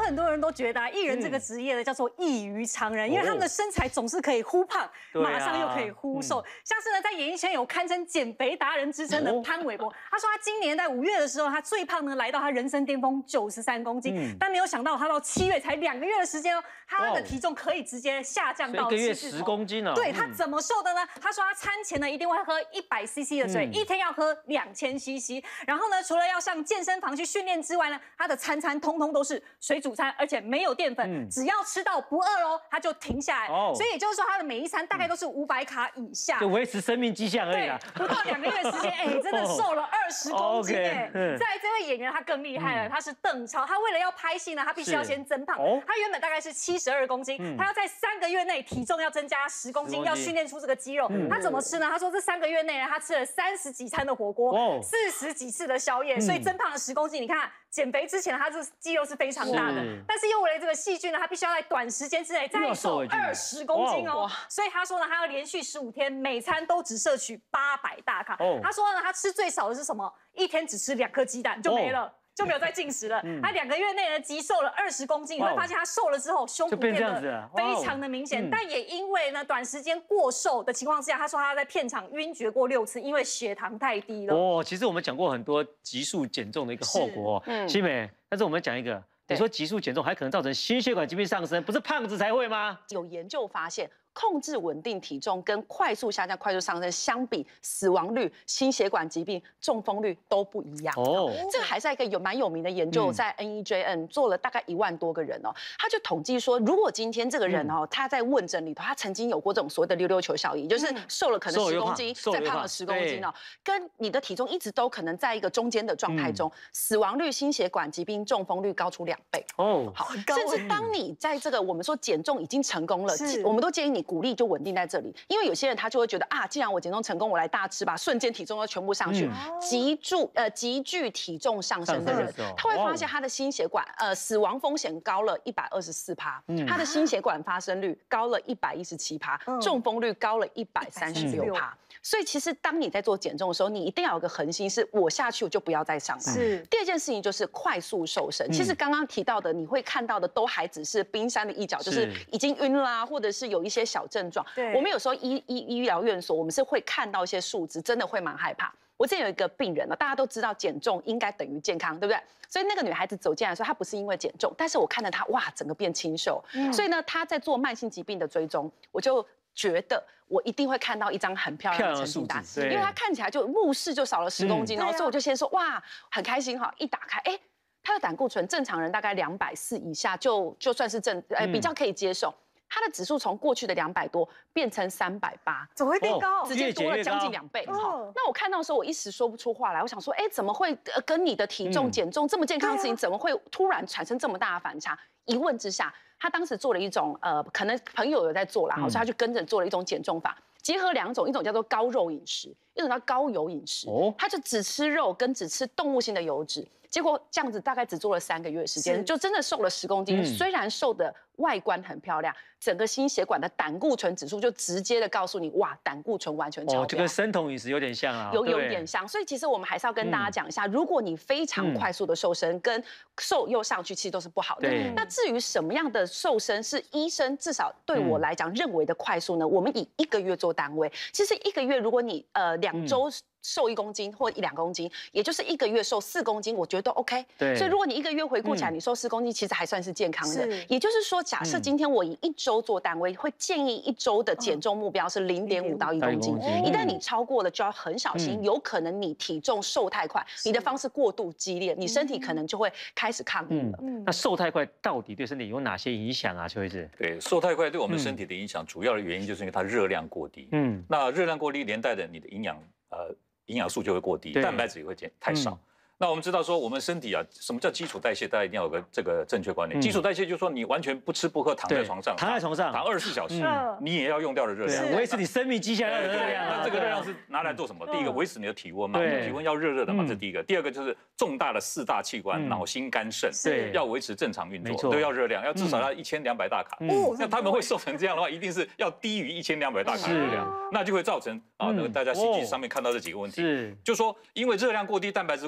很多人都觉得艺人这个职业呢叫做异于常人，因为他们的身材总是可以忽胖，马上又可以忽瘦。像是呢，在演艺圈有堪称减肥达人之称的潘玮柏，他说他今年在5月的时候，他最胖呢来到他人生巅峰93公斤，但没有想到他到7月才2个月的时间哦，他的体重可以直接下降到 1个月10公斤哦。 对他怎么瘦的呢？他说他餐前呢一定会喝100cc 的水，一天要喝2000cc。然后呢，除了要上健身房去训练之外呢，他的餐通通都是水煮餐，而且没有淀粉，只要吃到不饿哦，他就停下来。所以也就是说，他的每一餐大概都是500卡以下， 就维持生命迹象而已啦。 不到2个月时间，哎，真的瘦了20公斤哎。再来这位演员他更厉害了，他是邓超，他为了要拍戏呢，他必须要先增胖。他原本大概是72公斤，他要在3个月内体重要增加10公斤，要训练出这个肌肉。他怎么吃呢？他说这3个月内呢，他吃了30几餐的火锅，40几次的宵夜，所以增胖了10公斤。你看。减肥之前，他这肌肉是非常大的，但是又为了这个戏剧呢，他必须要在短时间之内再瘦20公斤哦。所以他说呢，他要连续15天，每餐都只摄取800大卡。他说呢，他吃最少的是什么？一天只吃2颗鸡蛋就没了。就没有再进食了。他2个月内呢，急瘦了20公斤，你会发现他瘦了之后，胸部变得非常的明显。但也因为呢，短时间过瘦的情况之下，他说他在片场晕厥过6次，因为血糖太低了。 哦，其实我们讲过很多急速减重的一个后果哦，西美，但是我们讲一个，你说急速减重还可能造成心血管疾病上升，不是胖子才会吗？ 有研究发现。控制稳定体重跟快速下降、快速上升相比，死亡率、心血管疾病、中风率都不一样。这个还是一个蛮有名的研究，在 NEJM 做了大概1万多个人哦，他就统计说，如果今天这个人哦，他在问诊里头，他曾经有过这种所谓的溜溜球效应，就是瘦了可能10公斤，再胖了10公斤哦，跟你的体重一直都可能在一个中间的状态中，死亡率、心血管疾病、中风率高出2倍哦。好，甚至当你在这个我们说减重已经成功了，我们都建议你。鼓励就稳定在这里，因为有些人他就会觉得啊，既然我减重成功，我来大吃吧，瞬间体重要全部上去，急剧体重上升的人，他会发现他的心血管死亡风险高了124%，他的心血管发生率高了117%，中风率高了136%。所以其实当你在做减重的时候，你一定要有个恒心，是我下去我就不要再上了。第二件事情就是快速瘦身。其实刚刚提到的，你会看到的都还只是冰山的一角，就是已经晕啦，或者是有一些小症状。我们有时候医疗院所，我们是会看到一些数字，真的会蛮害怕。我之前有一个病人呢，大家都知道减重应该等于健康，对不对？所以那个女孩子走进来说，她不是因为减重，但是我看着她哇，整个变清瘦。所以呢，她在做慢性疾病的追踪，我就觉得我一定会看到一张很漂亮的成绩单，因为她看起来就目视就少了10公斤哦，所以我就先说哇，很开心哈，一打开哎。他的胆固醇正常人大概240以下就算是比较可以接受，他的指数从过去的200多变成380， 怎么会变高？ 直接多了将近2倍。好，那我看到的时候我一时说不出话来，我想说，哎，怎么会跟你的体重减重这么健康的事情，怎么会突然产生这么大的反差？一问之下，他当时做了一种可能朋友有在做啦，所以他就跟着做了一种减重法。结合2种，一种叫做高肉饮食，一种叫高油饮食。他就只吃肉跟只吃动物性的油脂，结果这样子大概只做了3个月时间，就真的瘦了10公斤。虽然瘦的外观很漂亮，整个心血管的胆固醇指数就直接的告诉你，哇，胆固醇完全超标。 就跟生酮饮食有点像啊， 有点像。所以其实我们还是要跟大家讲一下，如果你非常快速的瘦身，跟瘦又上去，其实都是不好的。那至于什么样的瘦身是医生至少对我来讲认为的快速呢？我们以1个月做单位，其实1个月如果你2周瘦1公斤或1-2公斤，也就是1个月瘦4公斤，我觉得都 OK。所以如果你1个月回顾起来，你瘦4公斤，其实还算是健康的。也就是说，假设今天我以1周做单位，会建议1周的减重目标是0.5到1公斤。一旦你超过了，就要很小心，有可能你体重瘦太快，你的方式过度激烈，你身体可能就会开始抗议了。 那瘦太快到底对身体有哪些影响啊？邱医师？ 对，瘦太快对我们身体的影响，主要的原因就是因为它热量过低。那热量过低连带的你的营养素就会过低，蛋白质也会太少。那我们知道说，我们身体啊，什么叫基础代谢？大家一定要有个这个正确观念。基础代谢就是说，你完全不吃不喝，躺在床上躺24小时，你也要用掉的热量， 维持你生命迹象的热量。 那这个热量是拿来做什么？第一个，维持你的体温嘛，体温要热热的嘛，这是第一个。第二个就是重大的4大器官，脑、心、肝、肾，要维持正常运作，都要热量，要至少要1200大卡。那他们会瘦成这样的话，一定是要低于1200大卡的热量，那就会造成大家实际上面看到这几个问题，就说因为热量过低，蛋白质过少的时候。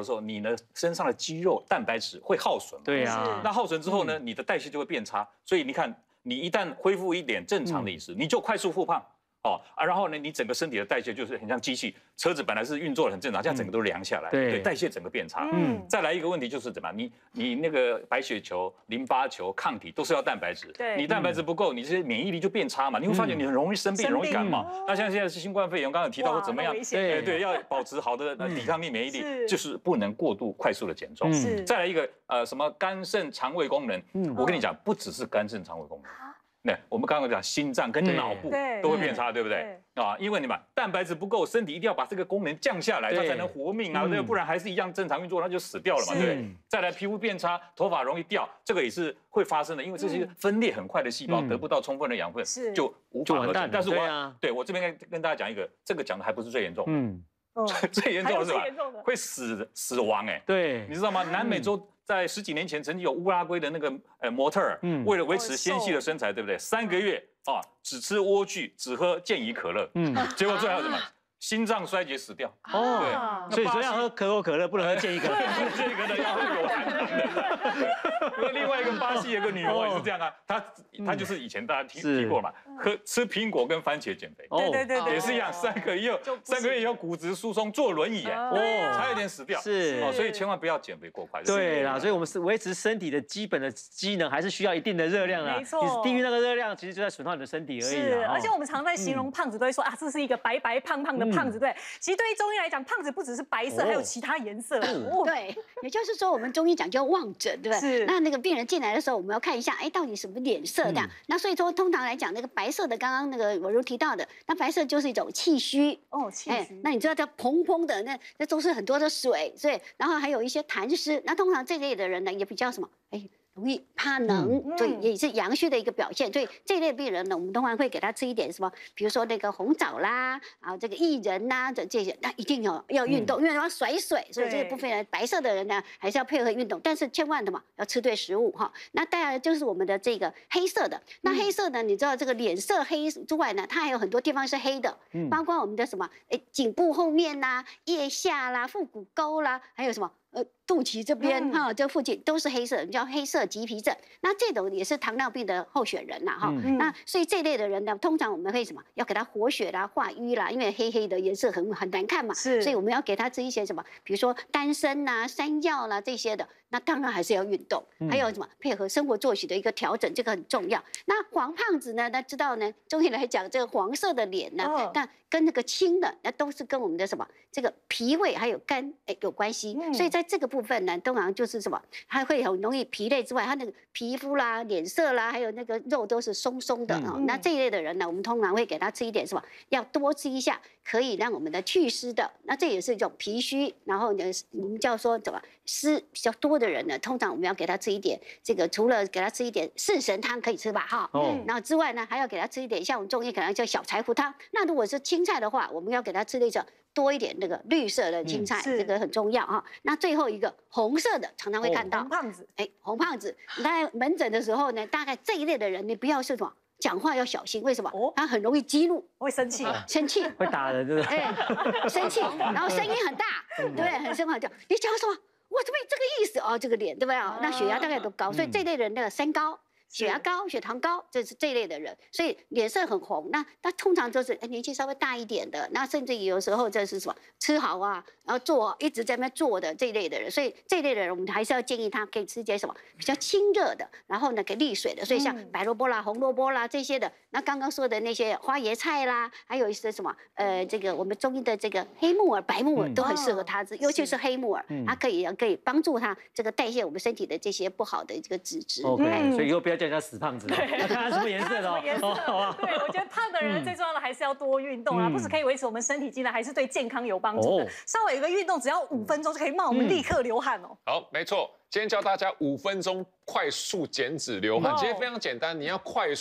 时候，你呢身上的肌肉、蛋白质会耗损。 对呀。 那耗损之后呢，你的代谢就会变差。所以你看，你一旦恢复一点正常的饮食，你就快速复胖。然后呢，你整个身体的代谢就是很像机器，车子本来是运作的很正常，现在整个都凉下来，对，代谢整个变差。再来一个问题就是怎么样，你那个白血球、淋巴球、抗体都是要蛋白质， 对， 你蛋白质不够，你这些免疫力就变差嘛，你会发现你很容易生病，容易感冒。那像现在是新冠肺炎，刚刚有提到说怎么样，对，要保持好的抵抗力、免疫力，就是不能过度快速的减重。再来一个什么肝肾肠胃功能，我跟你讲，不只是肝肾肠胃功能。对，我们刚刚讲心脏跟脑部都会变差，对不对？因为你们蛋白质不够，身体一定要把这个分裂降下来，它才能活命啊，不然还是一样正常运作，它就死掉了嘛，对不对？再来皮肤变差，头发容易掉，这个也是会发生的，因为这些分裂很快的细胞得不到充分的养分，就无法合成。但是我这边跟大家讲一个，这个讲的还不是最严重，最严重的是吧？会死亡哎， 对， 你知道吗？南美洲。在10几年前，曾经有乌拉圭的那个模特儿，为了维持纤细的身材，对不对？3个月只吃莴苣，只喝健怡可乐，结果最后怎么？心脏衰竭死掉。 所以说要喝可口可乐，不能喝健怡可乐， 健怡可乐要喝有含糖的。另外一个巴西有个女王也是这样啊，她就是以前大家提过嘛，吃苹果跟番茄减肥， 对， 也是一样，3个月以后骨质疏松，坐轮椅差一点死掉。所以千万不要减肥过快。 对啦，所以我们是维持身体的基本的机能，还是需要一定的热量啊。 没错， 你低于那个热量，其实就在损耗你的身体而已。 是，而且我们常在形容胖子，都会说啊，这是一个白白胖胖的胖子，对。其实对于中医来讲，胖子不只是白色，还有其他颜色。 对，也就是说，我们中医讲究望诊，对不对？是。那个病人进来的时候，我们要看一下，哎，到底什么脸色的？那所以说，通常来讲，那个白色的，刚刚那个我如提到的，那白色就是一种气虚。 气虚。 那你知道它蓬蓬的，那都是很多的水，所以然后还有一些痰湿。那通常这类的人呢，也比较什么？容易怕冷，对，也是阳虚的一个表现。所以这一类病人呢，我们通常会给他吃一点什么，比如说那个红枣啦，这个薏仁呐，这些，那一定要运动，因为要甩水，所以这个部分呢，白色的人呢还是要配合运动，但是千万的嘛，要吃对食物哈。那当然就是我们的这个黑色的，那黑色呢，你知道这个脸色黑之外呢，它还有很多地方是黑的，包括我们的什么，颈部后面啦、腋下啦、腹股沟啦，还有什么。肚脐这边这附近都是黑色，叫黑色棘皮症。那这种也是糖尿病的候选人呐，那所以这类的人呢，通常我们会什么？要给他活血啦、化瘀啦，因为黑黑的颜色很难看嘛，所以我们要给他吃一些什么？比如说丹参啦、山药啦这些的。那当然还是要运动，还有什么配合生活作息的一个调整，这个很重要。那黄胖子呢？大家知道呢，中医来讲，这个黄色的脸呢，那跟那个青的，那都是跟我们的什么这个脾胃还有肝有关系。所以在这个部分呢，通常就是什么，它会很容易疲累之外，它那个皮肤啦、脸色啦，还有那个肉都是松松的那这一类的人呢，我们通常会给他吃一点什么，要多吃一下，可以让我们的祛湿的。那这也是一种脾虚，然后呢，我们叫说怎么湿比较多的人呢，通常我们要给他吃一点这个，除了给他吃一点四神汤可以吃吧，然后之外呢，还要给他吃一点，像我们中医可能叫小柴胡汤。那如果是青菜的话，我们要给他吃那种多一点那个绿色的青菜，这个很重要哈。那最后一个红色的，常常会看到红胖子， 红胖子。你在门诊的时候呢，大概这一类的人，你不要是什么。讲话要小心，为什么？他很容易激怒， 会生气， 会打人，对不对？ 生气，然后声音很大，对不对？很声很大，你讲什么？我怎么这个意思哦？这个脸对不对？那血压大概都高，所以这类人那个三高。血压高、血糖高，这是这一类的人，所以脸色很红。那通常都是年纪稍微大一点的，那甚至有时候这是什么吃好啊，然后坐一直在那边坐的这一类的人。所以这一类的人，我们还是要建议他可以吃些什么比较清热的，然后呢给利水的。所以像白萝卜啦、红萝卜啦这些的，那刚刚说的那些花椰菜啦，还有一些什么这个我们中医的这个黑木耳、白木耳都很适合他吃，尤其是黑木耳，它可以帮助他这个代谢我们身体的这些不好的这个脂质。 OK， 所以以后不要叫人家死胖子，要看他什么颜色的哦。 对，我觉得胖的人最重要的还是要多运动啊，不止可以维持我们身体机能，还是对健康有帮助的。稍微有一个运动，只要5分钟就可以让我们立刻流汗哦。 好，没错。今天教大家5分钟快速减脂流汗，其实非常简单，你要快速，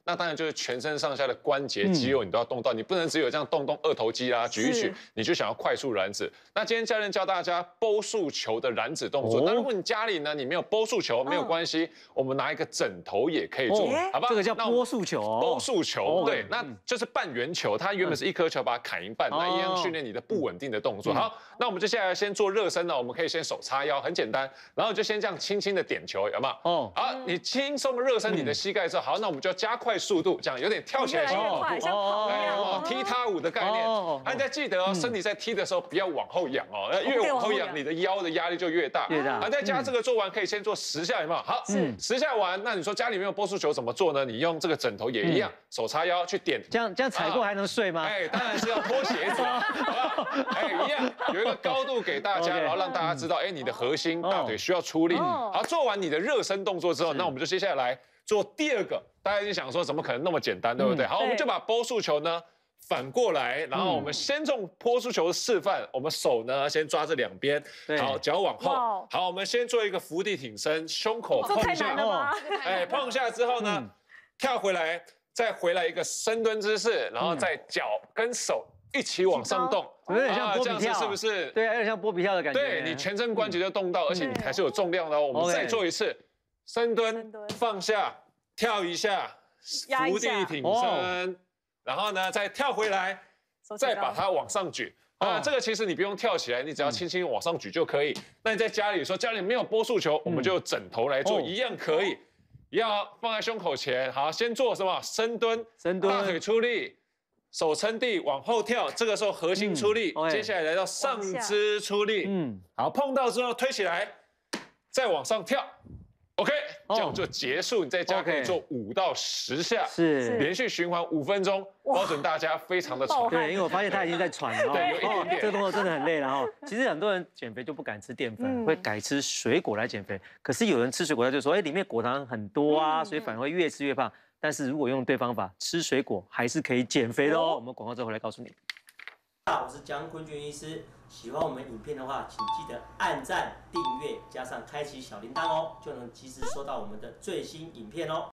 那当然就是全身上下的关节肌肉你都要动到，你不能只有这样动二头肌啦，举一举，你就想要快速燃脂。那今天教练教大家波束球的燃脂动作。那如果你家里呢，你没有波束球，没有关系，我们拿一个枕头也可以做，好吧？ 这个叫波束球。 波束球，对，那就是半圆球，它原本是一颗球，把它砍一半，那一样训练你的不稳定的动作。好，那我们接下来先做热身呢，我们可以先手叉腰，很简单，然后就先这样轻轻的点球，有没有？哦，好，你轻松的热身你的膝盖之后，好，那我们就要加快速度，这样有点跳起来的跑步， 像跑一样， 踢踏舞的概念。大家记得哦，身体在踢的时候不要往后仰哦，越往后仰，你的腰的压力就越大。好，再加这个做完可以先做10下，有没有？好，10下完，那你说家里没有波束球怎么做呢？你用这个枕头也一样，手叉腰去点。 这样踩过还能睡吗？ 哎，当然是要脱鞋子，好吧？哎，一样有一个高度给大家，然后让大家知道，哎，你的核心大腿需要出力。好，做完你的热身动作之后，那我们就接下来做第二个。大家就想说，怎么可能那么简单，对不对？好，我们就把波束球呢反过来，然后我们先用波束球的示范，我们手呢先抓着两边，好，脚往后，好，我们先做一个伏地挺身，胸口碰一下，哎，碰一下之后呢，跳回来，再回来一个深蹲姿势，然后再脚跟手一起往上动， 有点像波比跳， 是不是？ 对，有点像波比跳的感觉。 对，你全身关节就动到，而且你还是有重量的哦。我们再做一次，深蹲，放下，跳一下，伏地挺身。然后呢，再跳回来，再把它往上举。这个其实你不用跳起来，你只要轻轻往上举就可以。那你在家里说家里没有波束球，我们就用枕头来做，一样可以。要放在胸口前，好，先做什么？深蹲，大腿出力，手撑地，往后跳。这个时候核心出力，接下来来到上肢出力。好，碰到之后推起来，再往上跳。OK， 这样就结束。你在家可以做5到10下，是连续循环5分钟，保准大家非常的喘。 对，因为我发现他已经在喘了， 对，有一点点。 这个动作真的很累了哈。其实很多人减肥就不敢吃淀粉，会改吃水果来减肥。可是有人吃水果他就说，哎，里面果糖很多啊，所以反而会越吃越胖。但是如果用对方法，吃水果还是可以减肥的哦。我们广告之后回来告诉你。 我是江坤俊医师，喜欢我们影片的话，请记得按赞、订阅，加上开启小铃铛哦，就能及时收到我们的最新影片哦。